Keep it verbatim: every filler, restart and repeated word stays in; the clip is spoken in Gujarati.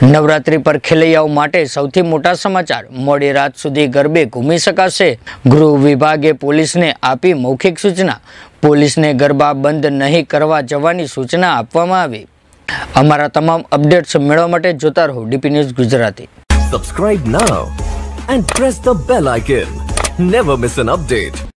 નવરાત્રી પર ખેલૈયાઓ માટે સૌથી મોટા સમાચાર। મોડી રાત સુધી ગરબે ઘૂમી શકાશે। ગૃહ વિભાગે પોલીસને આપી મૌખિક સૂચના। પોલીસને ગરબા બંધ નહીં કરવા જવાની સૂચના આપવામાં આવી। અમારા તમામ અપડેટ્સ મેળવવા માટે જોતા રહો DP news Gujarati. Subscribe now and press the bell icon. Never miss an update.